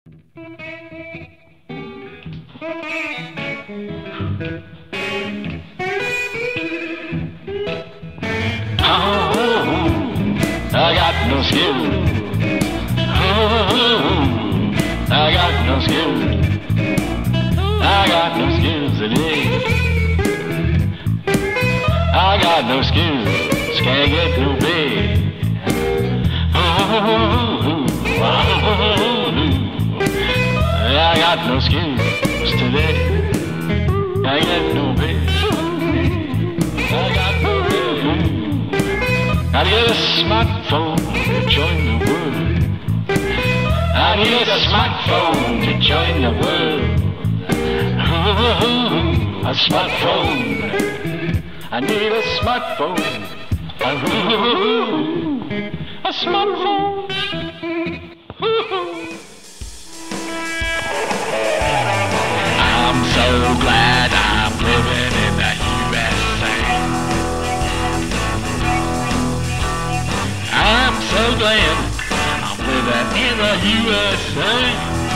I got no skills. I got no skills. I got no skills today. I got no skills. Can't get no pay. I got no skills today. I got no pay. I got no pay. Gotta get a smartphone to join the world. I need a smartphone to join the world. A smartphone. I need a smartphone. A smartphone. I'm so glad I'm living in the USA. I'm so glad I'm living in the USA.